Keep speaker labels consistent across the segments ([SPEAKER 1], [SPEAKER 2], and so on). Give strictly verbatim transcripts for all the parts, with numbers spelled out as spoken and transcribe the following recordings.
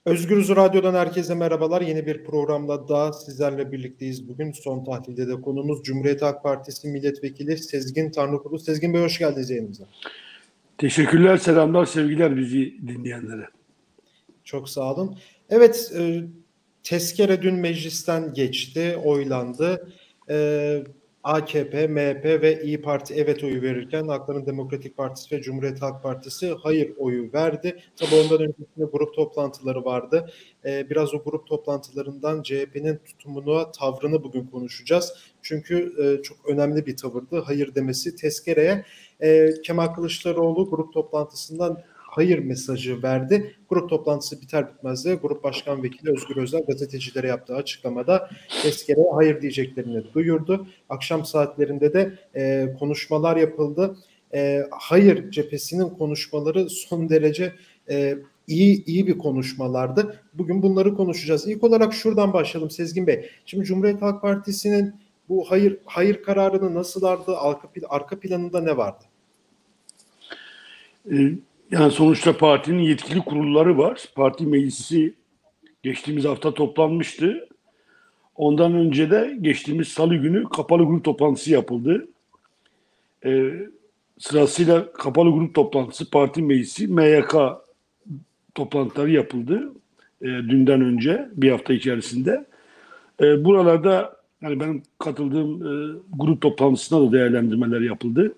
[SPEAKER 1] Özgürüz Radyo'dan herkese merhabalar. Yeni bir programla daha sizlerle birlikteyiz. Bugün son tahlilde de konumuz Cumhuriyet Halk Partisi Milletvekili Sezgin Tanrıkulu. Sezgin Bey hoş geldiniz yayınımıza.
[SPEAKER 2] Teşekkürler, selamlar, sevgiler bizi dinleyenlere.
[SPEAKER 1] Çok sağ olun. Evet, e, tezkere dün meclisten geçti, oylandı. E, A K P, M H P ve İyi Parti evet oyu verirken Halkların Demokratik Partisi ve Cumhuriyet Halk Partisi hayır oyu verdi. Tabii ondan öncesinde grup toplantıları vardı. Ee, biraz o grup toplantılarından C H P'nin tutumunu, tavrını bugün konuşacağız. Çünkü e, çok önemli bir tavırdı. Hayır demesi tezkereye. E, Kemal Kılıçdaroğlu grup toplantısından hayır mesajı verdi. Grup toplantısı biter bitmez de Grup Başkan Vekili Özgür Özel gazetecilere yaptığı açıklamada tezkereye hayır diyeceklerini duyurdu. Akşam saatlerinde de e, konuşmalar yapıldı. E, hayır cephesinin konuşmaları son derece e, iyi iyi bir konuşmalardı. Bugün bunları konuşacağız. İlk olarak şuradan başlayalım Sezgin Bey. Şimdi Cumhuriyet Halk Partisi'nin bu hayır hayır kararını nasıl aldı? Arka, arka planında ne vardı?
[SPEAKER 2] Ee, yani sonuçta partinin yetkili kurulları var. Parti meclisi geçtiğimiz hafta toplanmıştı. Ondan önce de geçtiğimiz salı günü kapalı grup toplantısı yapıldı. Ee, sırasıyla kapalı grup toplantısı, parti meclisi, M Y K toplantıları yapıldı. E, dünden önce, bir hafta içerisinde. E, buralarda yani benim katıldığım e, grup toplantısında da değerlendirmeler yapıldı.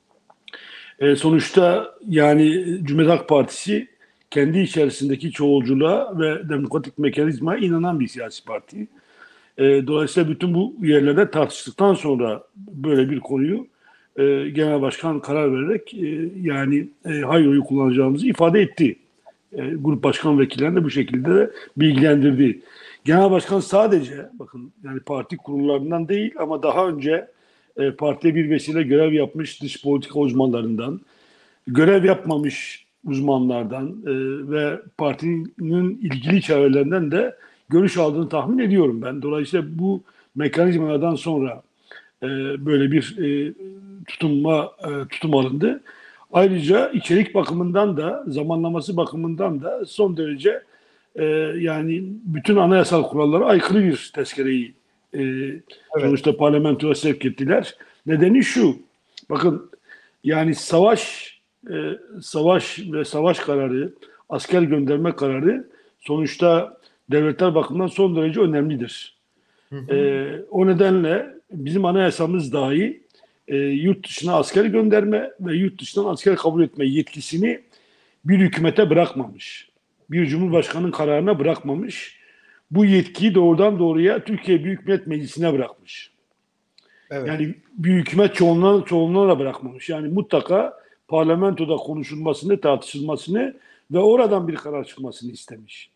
[SPEAKER 2] E, sonuçta yani Cumhuriyet Halk Partisi kendi içerisindeki çoğulculuğa ve demokratik mekanizmaya inanan bir siyasi parti. E, dolayısıyla bütün bu yerlerde tartıştıktan sonra böyle bir konuyu e, Genel Başkan karar vererek e, yani e, hayır oyu kullanacağımızı ifade etti. E, grup başkan vekillerini de bu şekilde de bilgilendirdi. Genel Başkan sadece bakın yani parti kurullarından değil ama daha önce e, partide bir vesile görev yapmış dış politika uzmanlarından, görev yapmamış uzmanlardan e, ve partinin ilgili çevrelerinden de görüş aldığını tahmin ediyorum ben. Dolayısıyla bu mekanizmalardan sonra e, böyle bir e, tutunma e, tutum alındı. Ayrıca içerik bakımından da zamanlaması bakımından da son derece e, yani bütün anayasal kurallara aykırı bir tezkereyi e, evet. sonuçta parlamentoya sevk ettiler. Nedeni şu, bakın yani savaş e, savaş ve savaş kararı, asker gönderme kararı sonuçta devletler bakımından son derece önemlidir. Hı hı. E, o nedenle bizim anayasamız dahi e, yurt dışına asker gönderme ve yurt dışından asker kabul etme yetkisini bir hükümete bırakmamış. Bir cumhurbaşkanının kararına bırakmamış. Bu yetkiyi doğrudan doğruya Türkiye Büyük Millet Meclisi'ne bırakmış. Evet. Yani büyük hükümet çoğunluğuna, çoğunluğuna bırakmamış. Yani mutlaka parlamentoda konuşulmasını, tartışılmasını ve oradan bir karar çıkmasını istemiş.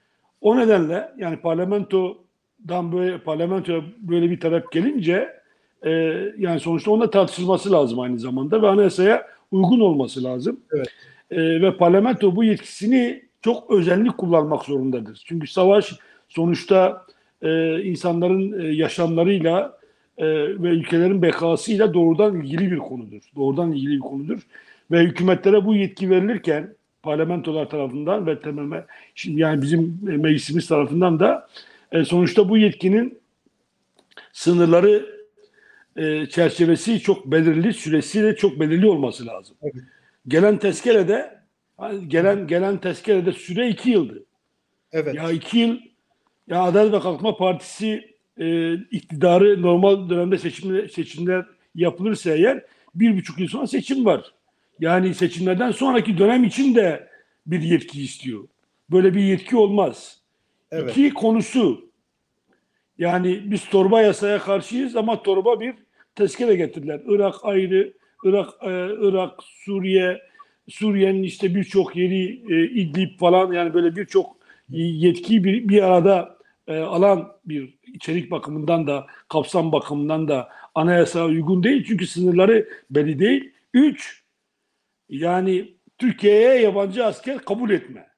[SPEAKER 2] O nedenle yani parlamentodan böyle parlamentoya böyle bir talep gelince e, yani sonuçta onunla tartışılması lazım aynı zamanda ve anayasaya uygun olması lazım. Evet. E, ve parlamento bu yetkisini çok özenli kullanmak zorundadır. Çünkü savaş sonuçta e, insanların e, yaşamlarıyla e, ve ülkelerin bekasıyla doğrudan ilgili bir konudur. Doğrudan ilgili bir konudur. Ve hükümetlere bu yetki verilirken parlamentolar tarafından ve temel şimdi yani bizim meclisimiz tarafından da e, sonuçta bu yetkinin sınırları e, çerçevesi çok belirli, süresi de çok belirli olması lazım. Evet. Gelen tezkerede gelen gelen tezkerede süre iki yıldı. Evet. Ya iki yıl ya Adalet ve Kalkınma Partisi e, iktidarı normal dönemde seçimler, seçimler yapılırsa eğer bir buçuk yıl sonra seçim var. Yani seçimlerden sonraki dönem için de bir yetki istiyor. Böyle bir yetki olmaz. Evet. İki konusu yani biz torba yasaya karşıyız ama torba bir tezkere getirdiler. Irak ayrı, Irak, e, Irak, Suriye, Suriye'nin işte birçok yeri e, İdlib falan yani böyle birçok yetkiyi bir, bir arada e, alan bir içerik bakımından da kapsam bakımından da anayasaya uygun değil. Çünkü sınırları belli değil. Üç, yani Türkiye'ye yabancı asker kabul etme.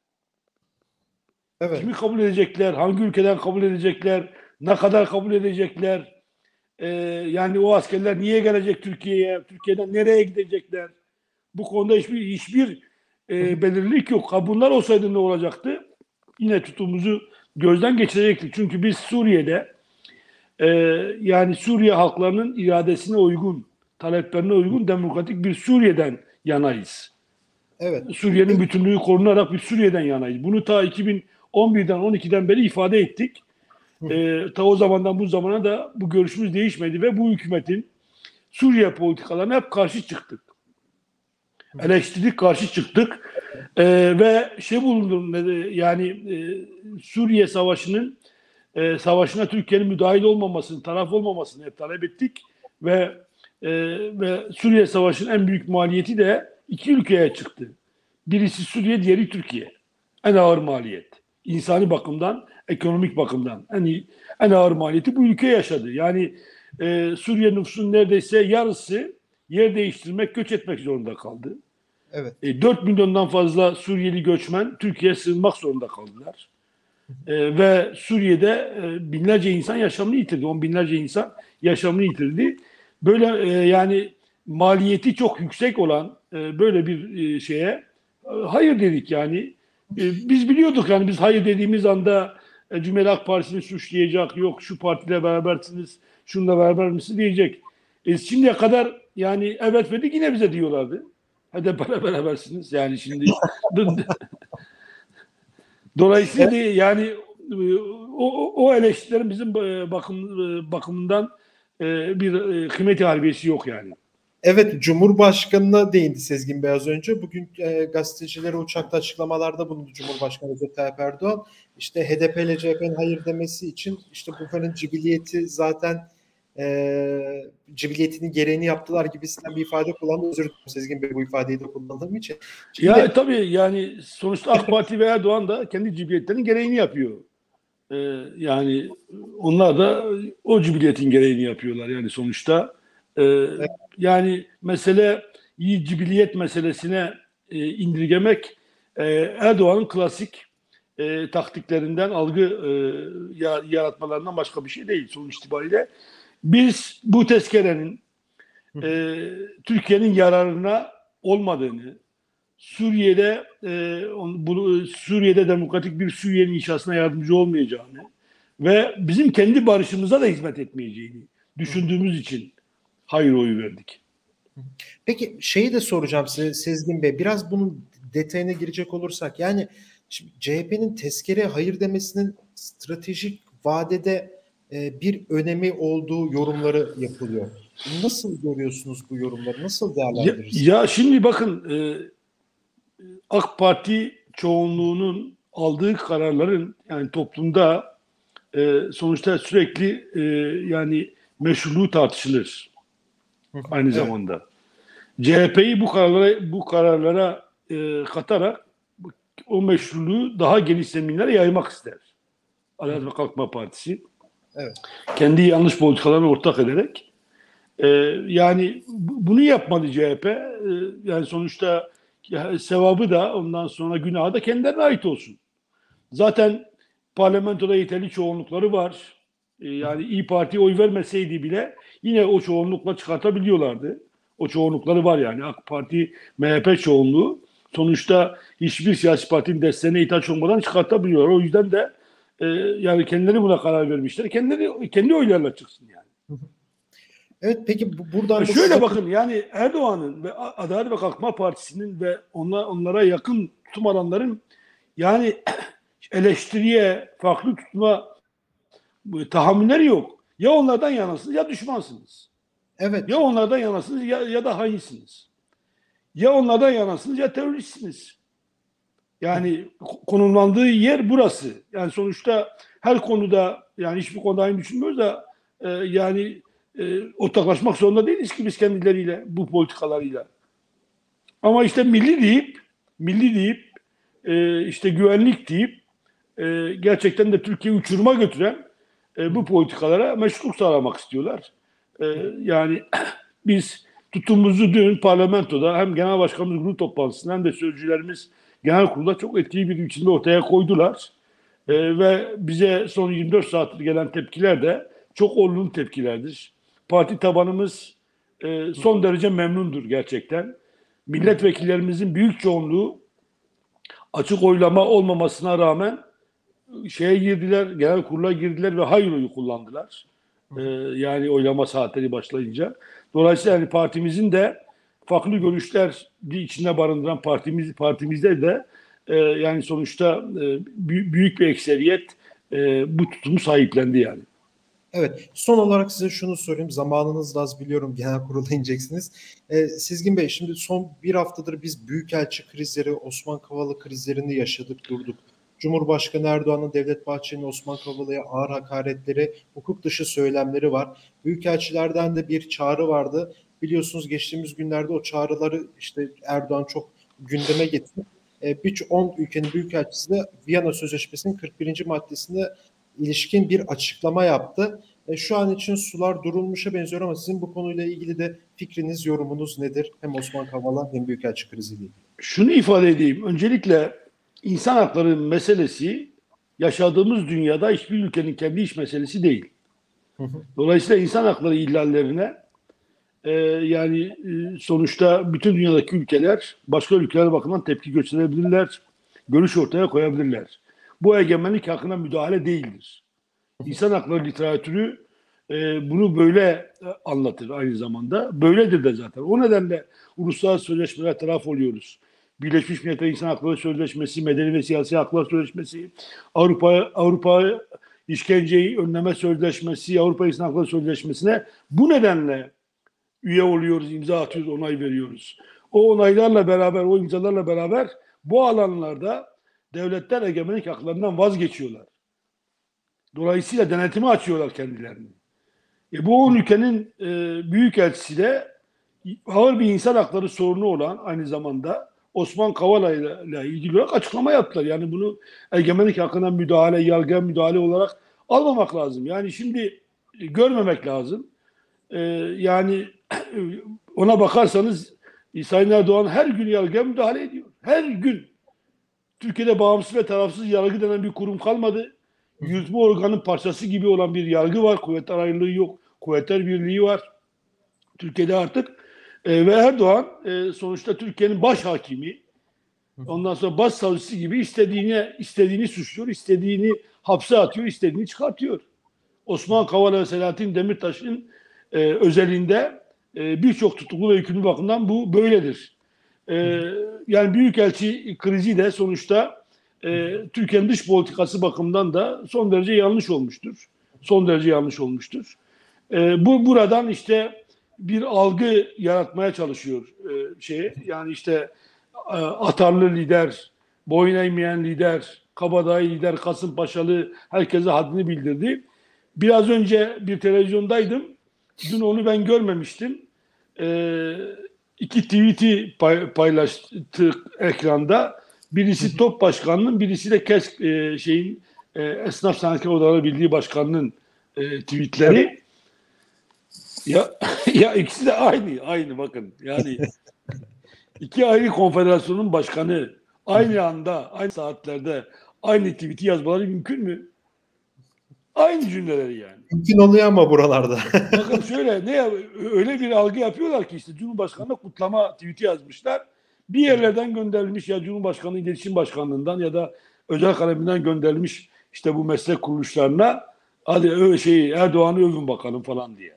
[SPEAKER 2] Evet. Kimi kabul edecekler? Hangi ülkeden kabul edecekler? Ne kadar kabul edecekler? Ee, yani o askerler niye gelecek Türkiye'ye? Türkiye'den nereye gidecekler? Bu konuda hiçbir hiçbir e, belirlilik yok. Ha, bunlar olsaydı ne olacaktı? yine tutumumuzu gözden geçirecektik. Çünkü biz Suriye'de e, yani Suriye halklarının iradesine uygun, taleplerine uygun demokratik bir Suriye'den yanayız.
[SPEAKER 1] Evet.
[SPEAKER 2] Suriye'nin bütünlüğü korunarak bir Suriye'den yanayız. Bunu ta iki bin on birden on ikiden beri ifade ettik. E, ta o zamandan bu zamana da bu görüşümüz değişmedi ve bu hükümetin Suriye politikalarına hep karşı çıktık. Eleştirdik, karşı çıktık. E, ve şey bulundum, yani e, Suriye Savaşı'nın e, savaşına Türkiye'nin müdahil olmamasını, taraf olmamasını hep talep ettik ve e, ve Suriye Savaşı'nın en büyük maliyeti de iki ülkeye çıktı. Birisi Suriye, diğeri Türkiye. En ağır maliyet. İnsani bakımdan, ekonomik bakımdan en iyi, en ağır maliyeti bu ülke yaşadı. Yani e, Suriye nüfusunun neredeyse yarısı yer değiştirmek, göç etmek zorunda kaldı.
[SPEAKER 1] Evet.
[SPEAKER 2] E, dört milyondan fazla Suriyeli göçmen Türkiye'ye sığınmak zorunda kaldılar. E, ve Suriye'de e, binlerce insan yaşamını yitirdi. On binlerce insan yaşamını yitirdi. Böyle e, yani maliyeti çok yüksek olan e, böyle bir e, şeye e, hayır dedik yani. E, biz biliyorduk yani biz hayır dediğimiz anda e, Cumhuriyet Halk Partisi'ni suçlayacak, yok şu partiyle berabersiniz, şununla beraber misiniz diyecek. E, şimdiye kadar yani evet verdik yine bize diyorlardı. Hadi berabersiniz yani şimdi. Dolayısıyla yani o, o eleştirilerin bizim bakım, bakımından bir kıymeti harbiyesi yok yani.
[SPEAKER 1] Evet, Cumhurbaşkanı'na değindi Sezgin Bey az önce. Bugün e, gazetecilere uçakta açıklamalarda bulundu Cumhurbaşkanı Recep Tayyip Erdoğan. İşte H D P ile C H P'nin hayır demesi için işte bunların cibiliyeti zaten e, cibiliyetinin gereğini yaptılar gibisinden bir ifade kullandı. Özür dilerim Sezgin Bey bu ifadeyi de kullandığım için.
[SPEAKER 2] Şimdi, ya tabii yani sonuçta AK Parti ve Erdoğan da kendi cibiliyetlerinin gereğini yapıyor. Ee, yani onlar da o cibiliyetin gereğini yapıyorlar yani sonuçta. Ee, evet. Yani mesele iyi cibiliyet meselesine e, indirgemek e, Erdoğan'ın klasik e, taktiklerinden, algı e, yaratmalarından başka bir şey değil sonuç itibariyle. Biz bu tezkerenin e, Türkiye'nin yararına olmadığını, Suriye'de e, bunu, Suriye'de demokratik bir Suriye'nin inşasına yardımcı olmayacağını ve bizim kendi barışımıza da hizmet etmeyeceğini düşündüğümüz için hayır oyu verdik.
[SPEAKER 1] Peki şeyi de soracağım size Sezgin Bey. Biraz bunun detayına girecek olursak yani şimdi C H P'nin tezkereye hayır demesinin stratejik vadede e, bir önemi olduğu yorumları yapılıyor. Nasıl görüyorsunuz bu yorumları? Nasıl değerlendirirsiniz?
[SPEAKER 2] Ya, ya şimdi bakın e, AK Parti çoğunluğunun aldığı kararların yani toplumda e, sonuçta sürekli e, yani meşruluğu tartışılır aynı evet. zamanda. C H P'yi bu kararlara bu kararlara e, katarak o meşruluğu daha geniş zeminlere yaymak ister. Adalet ve Kalkınma Partisi. Evet. Kendi yanlış politikalarını ortak ederek e, yani bunu yapmadı C H P. E, yani sonuçta sevabı da ondan sonra günahı da kendilerine ait olsun. Zaten parlamentoda yeterli çoğunlukları var. E, yani İYİ Parti'ye oy vermeseydi bile yine o çoğunlukla çıkartabiliyorlardı. O çoğunlukları var yani AK Parti, M H P çoğunluğu. Sonuçta hiçbir siyasi partinin desteğine ihtiyaç olmadan çıkartabiliyorlar. O yüzden de e, yani kendileri buna karar vermişler. Kendileri kendi oylarla çıksın yani.
[SPEAKER 1] Evet peki bu, buradan...
[SPEAKER 2] Şöyle size... bakın yani Erdoğan'ın ve Adalet ve Kalkınma Partisi'nin ve onlar, onlara yakın tutum alanların yani eleştiriye, farklı tutma tahammülleri yok. Ya onlardan yanasınız ya düşmansınız.
[SPEAKER 1] Evet.
[SPEAKER 2] Ya onlardan yanasınız ya, ya da hainsiniz. Ya onlardan yanasınız ya teröristsiniz. Yani konumlandığı yer burası. Yani sonuçta her konuda yani hiçbir konuda aynı düşünmüyoruz da e, yani e, ortaklaşmak zorunda değiliz ki biz kendileriyle bu politikalarıyla. Ama işte milli deyip milli deyip e, işte güvenlik deyip e, gerçekten de Türkiye'yi uçuruma götüren e, bu politikalara meşruluk sağlamak istiyorlar. E, yani biz tutumumuzu dün parlamentoda hem genel başkanımız grup toplantısında hem de sözcülerimiz genel kurulda çok etkili bir biçimde ortaya koydular. Ee, ve bize son yirmi dört saattir gelen tepkiler de çok olumlu tepkilerdir. Parti tabanımız e, son derece memnundur gerçekten. Milletvekillerimizin büyük çoğunluğu açık oylama olmamasına rağmen şeye girdiler, genel kurula girdiler ve hayır oyu kullandılar. Ee, yani oylama saatleri başlayınca. Dolayısıyla yani partimizin de farklı görüşler içinde barındıran partimiz partimizde de e, yani sonuçta e, büyük bir ekseriyet e, bu tutumu sahiplendi yani.
[SPEAKER 1] Evet, son olarak size şunu sorayım. Zamanınız da az, biliyorum, genel kurula ineceksiniz. Ee, Sezgin Bey, şimdi son bir haftadır biz büyükelçi krizleri, Osman Kavala krizlerini yaşadık, durduk. Cumhurbaşkanı Erdoğan'ın Devlet Bahçeli'nin Osman Kavala'ya ağır hakaretleri, hukuk dışı söylemleri var. Büyükelçilerden de bir çağrı vardı. Biliyorsunuz geçtiğimiz günlerde o çağrıları işte Erdoğan çok gündeme getirdi. Ee, Birçok on ülkenin büyükelçisi de Viyana Sözleşmesi'nin kırk birinci maddesinde ilişkin bir açıklama yaptı. E, şu an için sular durulmuşa benziyor ama sizin bu konuyla ilgili de fikriniz, yorumunuz nedir? Hem Osman Kavala hem büyükelçi kriziyle ilgili.
[SPEAKER 2] Şunu ifade edeyim. Öncelikle insan hakları meselesi yaşadığımız dünyada hiçbir ülkenin kendi iç meselesi değil.
[SPEAKER 1] Hı hı.
[SPEAKER 2] Dolayısıyla insan hakları ihlallerine e, yani e, sonuçta bütün dünyadaki ülkeler başka ülkeler bakımından tepki gösterebilirler, görüş ortaya koyabilirler. Bu egemenlik hakkında müdahale değildir. İnsan hakları literatürü e, bunu böyle anlatır aynı zamanda. Böyledir de zaten. O nedenle uluslararası sözleşmelere taraf oluyoruz. Birleşmiş Milletler İnsan Hakları Sözleşmesi, Medeni ve Siyasi Haklar Sözleşmesi, Avrupa Avrupa İşkenceyi Önleme Sözleşmesi, Avrupa İnsan Hakları Sözleşmesi'ne bu nedenle üye oluyoruz, imza atıyoruz, onay veriyoruz. O onaylarla beraber, o imzalarla beraber bu alanlarda devletler egemenlik haklarından vazgeçiyorlar. Dolayısıyla denetimi açıyorlar kendilerini. E bu on ülkenin e, büyükelçisi de ağır bir insan hakları sorunu olan aynı zamanda Osman Kavala ile ilgili olarak açıklama yaptılar. Yani bunu egemenlik hakkına müdahale, yargıya müdahale olarak almamak lazım. Yani şimdi e, görmemek lazım. E, yani ona bakarsanız e, Sayın Erdoğan her gün yargıya müdahale ediyor. Her gün. Türkiye'de bağımsız ve tarafsız yargı denen bir kurum kalmadı. Yürütme organının parçası gibi olan bir yargı var. Kuvvetler ayrılığı yok. Kuvvetler birliği var. Türkiye'de artık e, ve Erdoğan e, sonuçta Türkiye'nin baş hakimi, ondan sonra baş savcısı gibi istediğini istediğini suçluyor, istediğini hapse atıyor, istediğini çıkartıyor. Osman Kavala ve Selahattin Demirtaş'ın e, özelinde e, birçok tutuklu ve yükümlü bakımdan bu böyledir. E, yani Büyükelçi krizi de sonuçta e, Türkiye'nin dış politikası bakımından da son derece yanlış olmuştur. Son derece yanlış olmuştur. E, bu buradan işte bir algı yaratmaya çalışıyor e, şey. Yani işte e, atarlı lider, boyun eğmeyen lider, kabadayı lider, Kasımpaşalı herkese haddini bildirdi. Biraz önce bir televizyondaydım. Dün onu ben görmemiştim. Ee, iki tweet'i pay, paylaştık ekranda. Birisi Top Başkanı'nın, birisi de KESK e, şeyin e, Esnaf Sanatkar Odaları Birliği Başkanı'nın e, tweetleri. Ya ya ikisi de aynı, aynı bakın. Yani iki ayrı konfederasyonun başkanı aynı anda, aynı saatlerde aynı tweet'i yazmaları mümkün mü? Aynı cümleleri yani.
[SPEAKER 1] Mümkün oluyor ama buralarda.
[SPEAKER 2] Bakın şöyle ne öyle bir algı yapıyorlar ki işte Cumhurbaşkanı'na kutlama tweet'i yazmışlar. Bir yerlerden gönderilmiş ya Cumhurbaşkanı İletişim Başkanlığı'ndan ya da özel kaleminden gönderilmiş işte bu meslek kuruluşlarına hadi öyle şey Erdoğan'ı övün bakalım falan diye.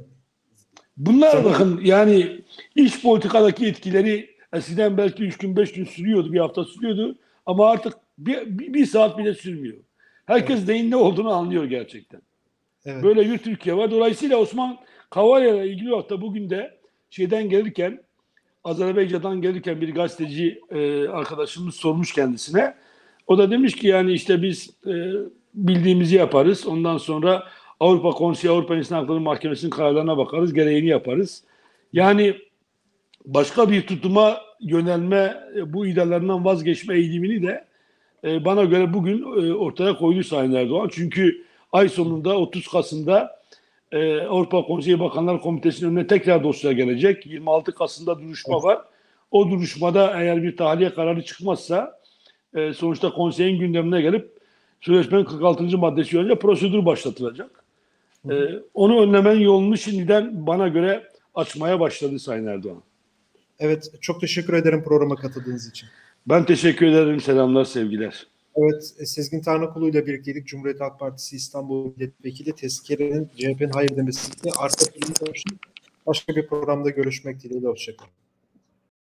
[SPEAKER 2] Bunlar bakın yani iç politikadaki etkileri eskiden belki üç gün beş gün sürüyordu, bir hafta sürüyordu ama artık bir, bir, bir saat bile sürmüyor. Herkes evet. Neyin ne olduğunu anlıyor gerçekten. Evet. Böyle bir Türkiye var. Dolayısıyla Osman Kavala ile ilgili olarak da bugün de şeyden gelirken Azerbaycan'dan gelirken bir gazeteci e, arkadaşımız sormuş kendisine. O da demiş ki yani işte biz e, bildiğimizi yaparız. Ondan sonra Avrupa Konseyi, Avrupa İnsan Hakları Mahkemesi'nin kararlarına bakarız. Gereğini yaparız. Yani başka bir tutuma yönelme, bu iddialarından vazgeçme eğilimini de e, bana göre bugün e, ortaya koydu Sayın Erdoğan. Çünkü ay sonunda otuz Kasım'da e, Avrupa Konseyi Bakanlar Komitesi'nin önüne tekrar dosya gelecek. yirmi altı Kasım'da duruşma var. O duruşmada eğer bir tahliye kararı çıkmazsa e, sonuçta konseyin gündemine gelip sözleşmenin kırk altıncı maddesi yönünde prosedür başlatılacak. E, onu önlemenin yolunu şimdiden bana göre açmaya başladı Sayın Erdoğan.
[SPEAKER 1] Evet, çok teşekkür ederim programa katıldığınız için.
[SPEAKER 2] Ben teşekkür ederim. Selamlar, sevgiler.
[SPEAKER 1] Evet, Sezgin Tanrıkulu ile birlikteydik. Cumhuriyet Halk Partisi İstanbul Milletvekili. Tezkerenin C H P'nin hayır demesini arka planı konuştuk. Başka bir programda görüşmek dileğiyle. Hoşçakalın.